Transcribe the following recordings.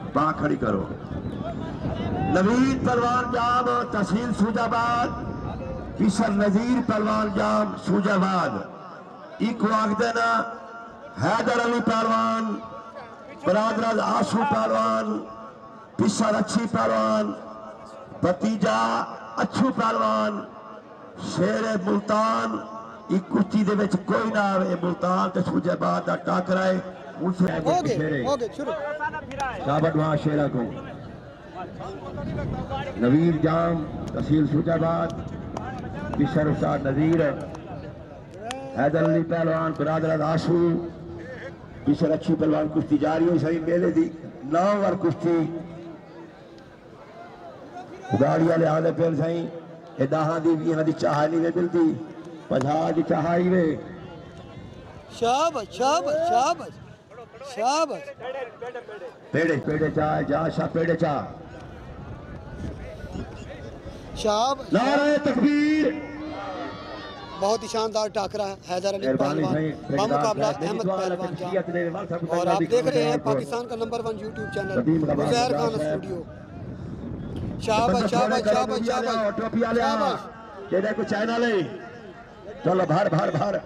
बाँ खड़ी करो। नवीद पहलवान जाम तहसील सूजाबाद, किशन नजीर पहलवान जाम सूजाबाद। इको आखते ना हैदर अली पहलवान, बरादराज आशू पहलवान, पिसर अच्छी पहलवान, भतीजा अच्छू पहलवान, शेरे मुल्तान। इस कुश्ती दे विच कोई ना आवे, मुल्तान ते सूजाबाद दा टाकरा है। शाबाश वहां शेरा को। नवीर जाम तहसील सूजाबाद, किशोर उस्ताद नजीर, हैदर अली पहलवान, बरादर आशू, किशोर अच्छी पहलवान। कुश्ती जारी हुई सही मेले दी 9 ओवर कुश्ती गाड़ी वाले आदे पेड़ सही ये दाहां दी भी दी चाह नहीं वे मिलती, 50 की चाह ही वे। शाबाश शाबाश शाबाश शाबाश। पेड़े पेड़े चाह जा शाह पेड़े चाह। शाबाश नारे तकबीर। बहुत ही शानदार टाकरा है हैदर अली पहलवान मुकाबला अहमद पहलवान जाम। और आप देख रहे हैं पाकिस्तान का number 1 YouTube channel Uzair Khan studio. शाबाश शाबाश शाबाश शाबाश टोपी वाले केड़े को चैनल है। चलो भर भर भर।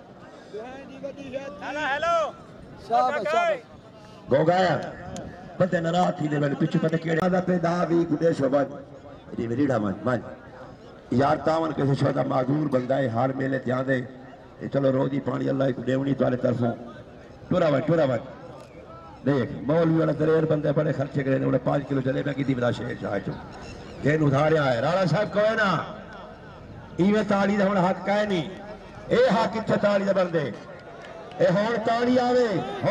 हेलो शाबाश शाबाश गो गया बंदे नाराज थी ने पीछे पता केड़े आदा पे दावी गुडेश बाद री रीड़ा मन यार तावन कैसे छोटा माजूर बंदा है हर मेले ध्यान दे। चलो रोज ही पानी अल्लाह को देवनी तुम्हारे तरफों टुरा देख मौलवी वाला दरेर बंदे बड़े खर्चे करे उन्हें 5 किलो जलेबी की दिवरा शेर चाहे चो केन उधारिया है। राणा साहब कहे ना इवें ताली दा हुण हक कहे नहीं ए हक किथे ताली दा बंदे ए हुण ताली आवे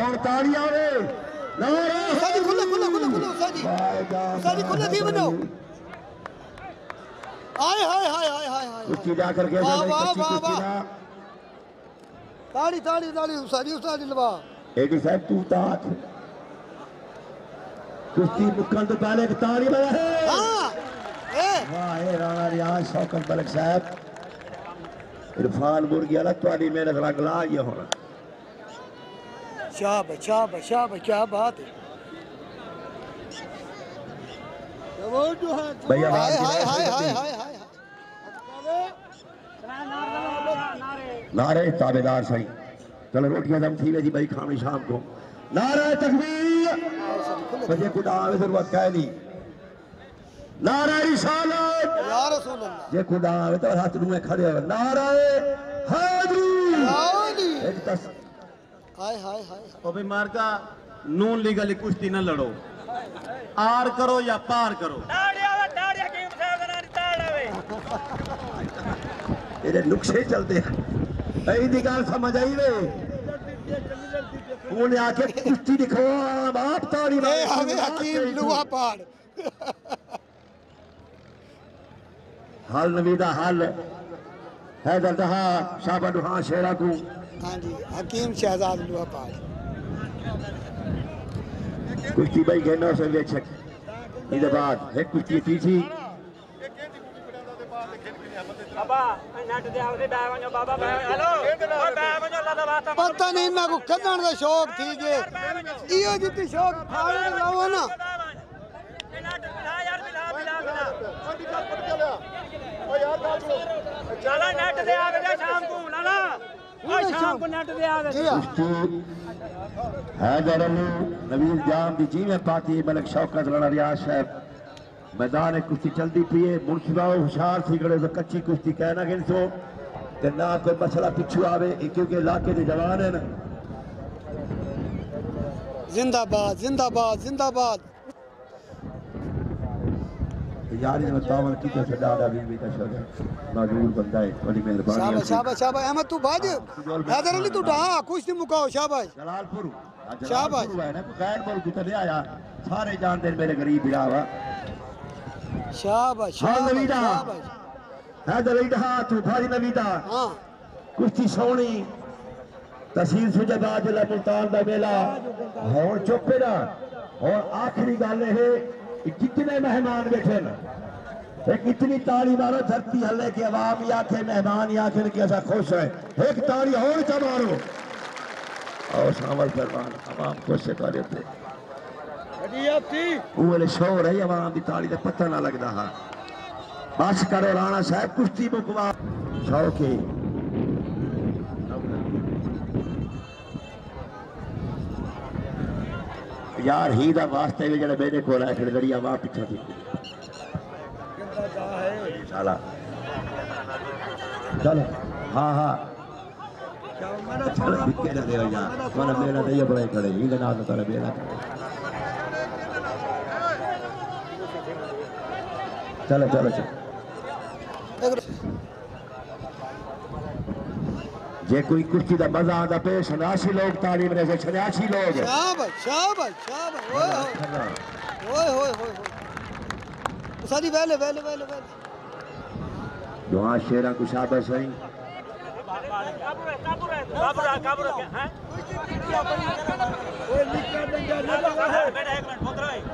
नारा साजी खुले खुले खुले खुले साजी खुले थी बनो। हाय हाय हाय हाय हाय हाय कुश्ती जा करके वाह वाह वाह ताली ताली ताली साजी लवा एडी साहब तू ताक कुश्ती मुकन तो पहले एक ताली बजा है। हां ए वाह ए राणा रियाज शौकत मलिक साहब इरफान मुर्गी वाला तुम्हारी मेहनत रगला ये होना। शाबाश शाबाश शाबाश क्या बात है भैया हाय हाय हाय हाय हाय हाय नारे ताबेदार सही। चलो रोटियां दम थी जी भाई खानी शाम को। नारे तकबीर बजे खुदा आवे जरूरत का नहीं। नारे रिसालत या रसूल अल्लाह जे खुदा आवे तो हाथ में खड़े हो। नारे हैदरी एक तस हाय हाय हाय ओ भाई मार का नून लीगल कुश्ती न लड़ो, आर करो या पार करो। तेरे नुक्से चलते हैं ऐसी गल समझ आई वे उन्हें आके कुश्ती दिखो बाप ताड़ी ए हमें हकीम लुआ पाड़ हाल नवीदा हाल हैदर दहा शाबा दुहा शेरा को। हां जी हकीम शहजाद लुआ पाड़ कुश्ती भाई कहना से वेचक इधर बाद एक कुश्ती थी बाबा नेट दे आवदे बैवणो बाबा हेलो ओ बैवणो लादा बात पता नहीं ना को कदन दा शौक थी जे इयो जिते शौक फाड़े लाओ ना नेट बिला यार बिला ओ यार चला नेट दे आवदे शाम को लाला ओ शाम को नेट दे आवदे कुश्ती हैदर अली नवीद जाम दी जी में पाती मलिक शौकत राणा रियाज साहब मैदान कुश्ती चलती पी है। मुंशिबा होशियार थी गड़े तो कच्ची कुश्ती कहना गिनसो ते ना कोई मसला पिछू आवे क्योंकि इलाके के जवान है ना। जिंदाबाद जिंदाबाद जिंदाबाद यार ने तावन की तो डाड़ा भी का शौक मजबूर बंदा है बड़ी मेहरबानी। शाबाश शाबाश शाबाश अहमद तू बाज हैदर अली तू ढा कुश्ती मुकाओ शाबाश जलालपुर शाबाश है ना कोई गैर मुल्क तो ले आया सारे जानते मेरे गरीब बिरावा। शाबाश हाँ शाबाश नवीदा शाबाश हैदर अली ढा तू भारी नवीदा हां कुश्ती सोनी तहसील सूजाबाद जिला मुल्तान का मेला और चुपे ना। और आखिरी गल है जितने मेहमान बैठे ना एक इतनी ताली मारो धरती हल्ले की आवाम ही आखे मेहमान ही आखे कि ऐसा खुश है एक ताली और चा मारो और शामिल फरमान आवाम खुश है करे थे वो शोर है आवाम की ताली का पता ना लगता हाँ बस करो राणा साहब कुश्ती मुकवा शौके यार ही दा वास्ते भी जड़े मेरे को है खड़ी आवाम पिछा थी साला चलो हाँ हाँ चलो बिके ना दे यार तुम्हारा मेरा तो ये बड़ा खड़े ही ना तो तेरा मेरा चलो चलो चलो जे कोई कुश्ती का मजा आता पे 86 लोग तालीम रहे 86 लोग शाबाश शाबाश शाबाश ओए ओए ओए ओए सारी वेले वेले वेले वेले दुआ शेरा को शाबाश है काबू रख हैं ओए निकल जा बेटा 1 मिनट बोल रहा है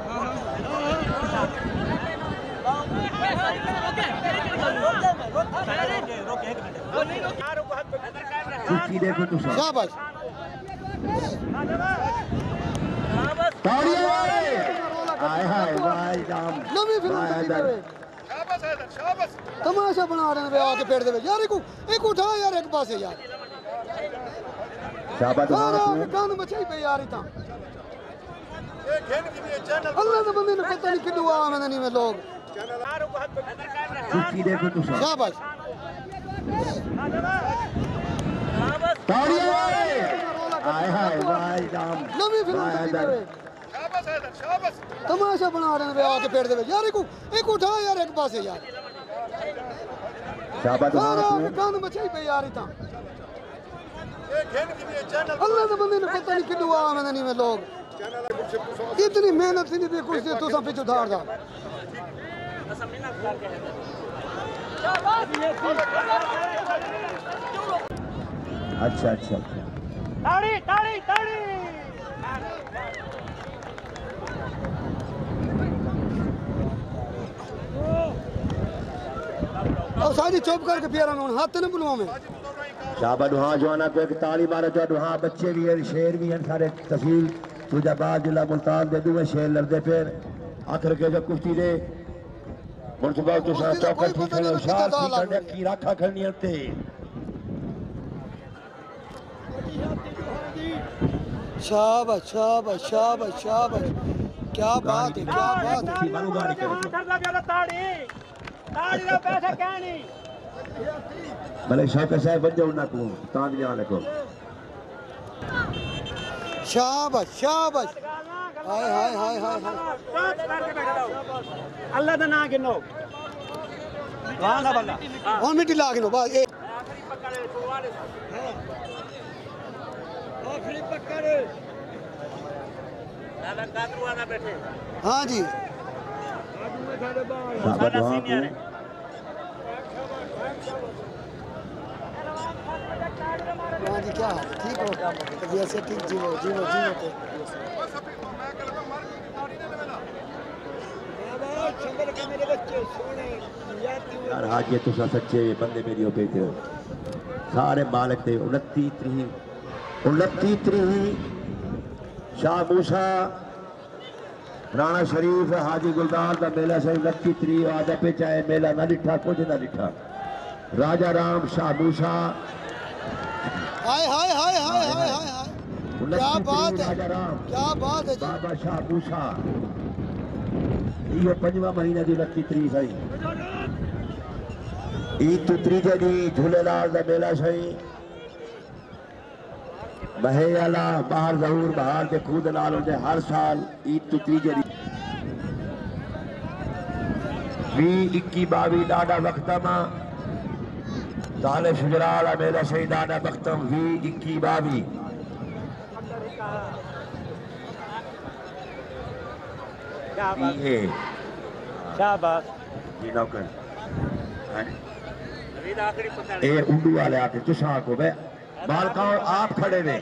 कुश्ती देखो तो शाबाश तालियां आए हाय भाई राम नवी फिल्म शाबाश हैदर शाबाश तमाशा बना रहे हैं आके पेड़ दे यार एक उठा यार एक पासे यार शाबाश सारा कान बचाई पे यार इतना ये खेल के लिए चैनल अल्लाह ने बंदे ने पता नहीं किदू आमदनी नहीं में लोग कुश्ती देखो तो शाबाश तालियां आए हाय भाई राम नवी फिल्म शाबाश हैदर शाबाश तमाशा बना रहे हैं आके पेड़ दे यार एक उठा यार एक पासे यार शाबाश सारा कान बचाई पे यार इतना ये खेल के लिए चैनल अल्लाह ने बंदे ने पता नहीं किदू आमदनी में लोग इतनी मेहनत नहीं दी कुछ तो सब पिछ उधार दा अच्छा अच्छा ताड़ी ताड़ी ताड़ी और सारी चुप करके पिया रहा हाथ न बुलवा में शाबाश दुआ जवाना को एक ताली मारो जो दुआ बच्चे भी हैं शेर भी हैं सारे तहसील तुजाबाद जिला मुल्तान दे दुए शेर लड़ते फिर आखिर के जो कुश्ती दे मुल्तबा तो साथ चौका ठीक है शाह की करने की राखा करनी होते शाबाश शाबाश शाबाश शाबाश क्या बात है क्या बात है बारी करो ताड़ी ताड़ी का पैसा क्या नहीं भले शौकत साहब बन जाओ ना को तान जान को शाबाश शाबाश हाय हाय हाय हाय अल्लाह का नाम गिनो वहां ना बंदा और मिट्टी ला गिनो बस आखिरी पकड़ दादा कादरू वाला बैठे हाँ जी शाबाश दुआ को हाँ जी क्या हाल ठीक हो तबीयत से ठीक जीवो जीवो जीवो तो यार आज ये तुसा सच्चे बंदे मेरी बेटे हो सारे मालिक थे 29 शाह मूसा राणा शरीफ हाजी गुलदार का मेला से 29 आदे पे चाहे मेला ना लिखा कुछ ना लिखा राजा राम शाह मूसा हाय हाय हाय हाय हाय हाय हाय क्या बात है राजा राम क्या बात है जी बाबा शाह मूसा ये 5वां महीना दी 29 सही ईद तो त्रीजे दी झूलेलाल का मेला सही बहे आला बाहर जरूर बाहर के खुद नाल होते हर साल ईद तो त्रीजे दी 20 21 22 डाडा वक्तमा ताले शुजराल मेरा सही डाडा वक्तम 20 21 22 शाबाश जी नौकर ए उर्दू वाले आके चुसा को बे बालका आप खड़े वे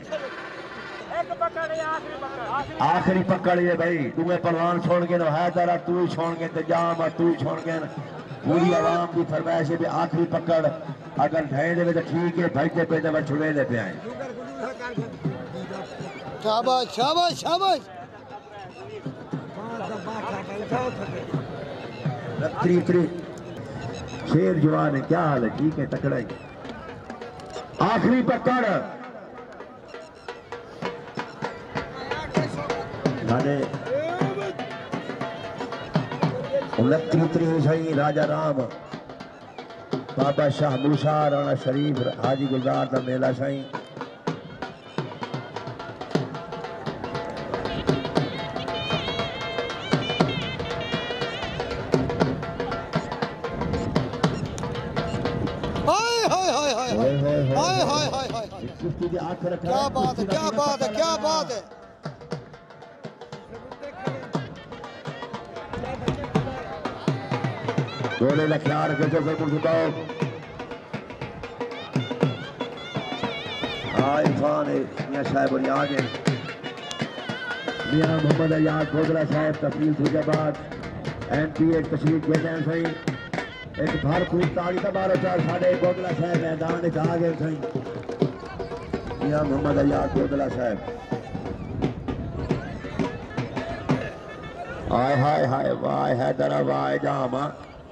आखिरी पकड़ ये भाई तुम्हें पहलवान छोड़ के ना है तारा तू ही छोड़ के इंतजाम और तू ही छोड़ के पूरी आवाम की फरमाइश है आखिरी पकड़ अगर ढहे दे तो ठीक है भजते पे तो छुड़े दे पे आए शाबाश शाबाश शाबाश शेर जवान है, क्या हाल है? ठीक है, तकड़ा ही। आखिरी पकड़ माने 29 सही राजा राम बाबा शाह मूसा राणा शरीफ हाजी गुलजार का मेला साईं। क्या बात है, क्या बात है, क्या बात है। गोले का ख्याल रखे तो झुकाओ। इरफान मियां साहब और आगे मियां मोहम्मद अयाज गोदरा साहब तफसील फैजाबाद MP तशरीफ देते हैं सही। एक भरपूर ताली का 12-4 साढ़े गोदरा साहब मैदान आ गए सही। मियां मोहम्मद अयाज गोदरा साहब। हाय हाय हाय वाह हैदर वाह जामा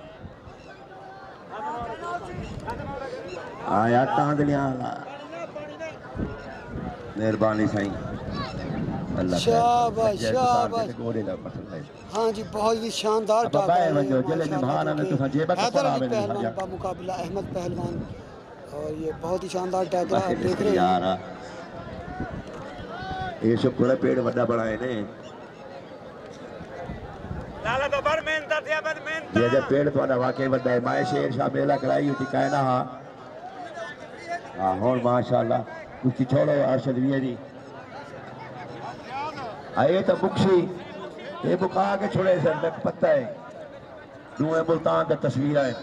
आया तांदलियां मेहरबानी साईं। अल्लाह शाबाश शाबाश। हाँ जी, बहुत ही शानदार टाकरा है। हैदर अली पहलवान का मुकाबला अहमद पहलवान, और ये बहुत ही शानदार टाकरा आप देख रहे हैं। ये सब थोड़ा पेड़ बड़ा बड़ा है ने लाला तो बर मेहनत थी, अब मेहनत ये जब पेड़ थोड़ा वाकई बड़ा है। माए शेर शाह मेला कराई हुई कहना हाँ होर माशाल्लाह कुछ छोड़ो अरशद वीरी आए तो मुक्शी ये बुका के छोड़े सर मैं पता है दुए मुल्तान का तस्वीर है।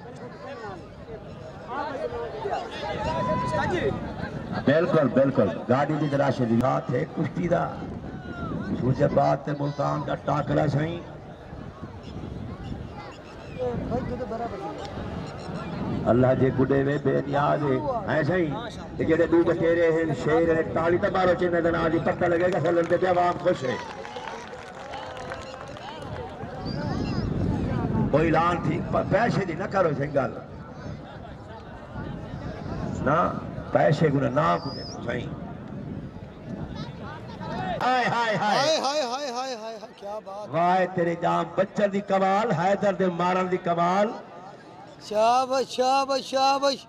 बिल्कुल बिल्कुल गाड़ी की राशि हाथ है कुश्ती का फैजाबाद ते मुल्तान का टाकरा सही। अल्लाह जे गुडे वे बेनियाज है सही। जेडे दू बतेरे हैं शेर है ताली तो मारो चिन्ह देना आज पता लगेगा फलन दे आवाम खुश है। कोई ऐलान थी पैसे दी ना करो सही गल ना पैसे गुना ना कुछ सही। हाय हाय हाय हाय हाय हाय हाय हाय क्या बात। वाह तेरे जाम बच्चन दी कमाल हैदर दे मारन दी कमाल। शाबाश शाबाश शाबाश।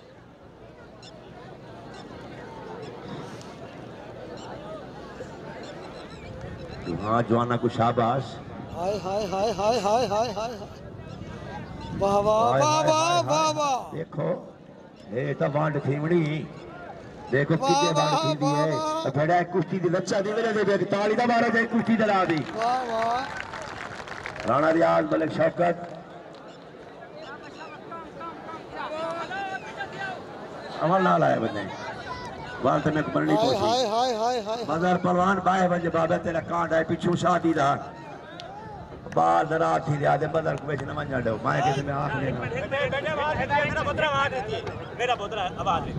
हाँ जवाना को शाबाश। हाय हाय हाय हाय हाय हाय हाय वाह वाह वाह वाह वाह वाह। देखो ये तो वांड थीमड़ी देखो कितने बार थी है बड़ा कुश्ती दी लच्छा दी मेरे दे ताली दा मारो जे कुश्ती दला दी। वाह वाह। राणा रियाज मलिक शौकत अमल नाल आए बने वाल ते मैं पढ़नी कोशिश। हाय हाय हाय हाय मजर परवान बाए वंज बाबा तेरा कांड है पिछू शादी दा बाल दरात थी याद मदर को बेच न मंजा दो माए के में आंख ले बेटे आवाज है मेरा पुत्र आवाज है मेरा पुत्र आवाज है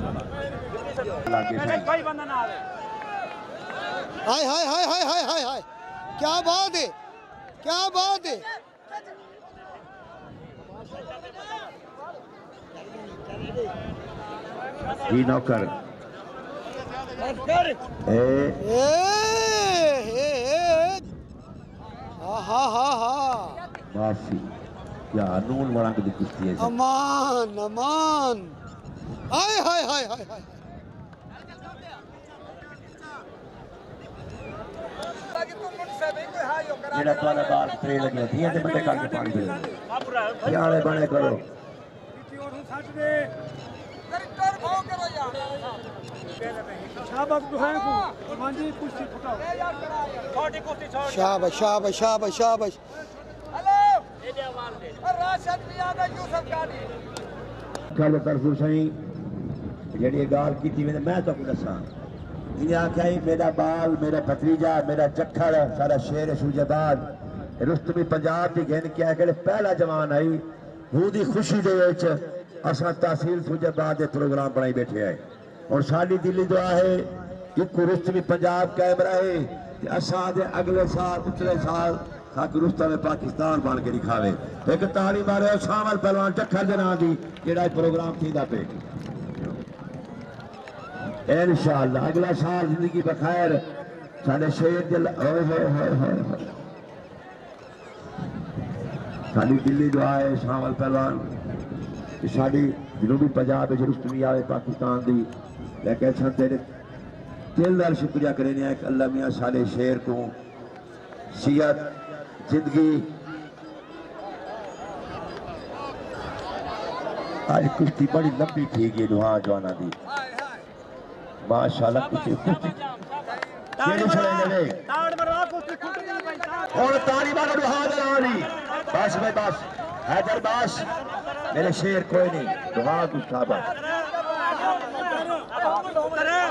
कोई बंदा ना आवे। हाय हाय हाय हाय हाय हाय हाय क्या बात है, क्या बात है। जी नौकर ए हा हा हा माफी या नून वाला की कुश्ती है। अमान अमान हाय हाय हाय हाय हाय। जेड़ा तोला बाल प्रे लगे थी ते बड़े काल के पानी दे यारे बने करो शाबाश दुहाई को मांझी कुश्ती फुटाओ छोटी कुश्ती छोड़। शाबाश शाबाश शाबाश शाबाश। हेलो ये आवाज दे राशिद भी आ गया यूसुफ गाड़ी कल तरफू सही जेड़ी गाल की थी मैं तो को दसा इने आख्या मेरा बाल मेरा भतीजा मेरा जखड़ सारा शेर फैजाबाद रुस्तमी पंजाब दी गन क्या कि पहला जवान आई हुदी खुशी दे विच असा तहसील फैजाबाद दे प्रोग्राम बनाई बैठे है और साडी दिली दुआ है कि रुस्तमी पंजाब कायम रहे असा दे अगले साल पिछले साल ताकि रुस्ता में पाकिस्तान बन के दिखावे। एक ताली मारो शामिल पहलवान टक्कर दे नाम दी जेड़ा प्रोग्राम थींदा पे। इंशाअल्लाह अगला साल जिंदगी बखैर साडे शेर दिल साडी दिल्ली दुआ है शामिल पहलवान साडी जनूबी पंजाब में रुस्तमी आवे पाकिस्तान दी लेकिन अच्छा तेरे दिलदार शुक्रिया करें अल्लाह मियाँ साडे शेर को सियत जिंदगी आज कुश्ती बड़ी लंबी थी गई नौजवाना दी माशाल्लाह कुश्ती और ताली मारो बस भाई बस हैदर बस मेरे शेर कोई नहीं दुआ गुस्सा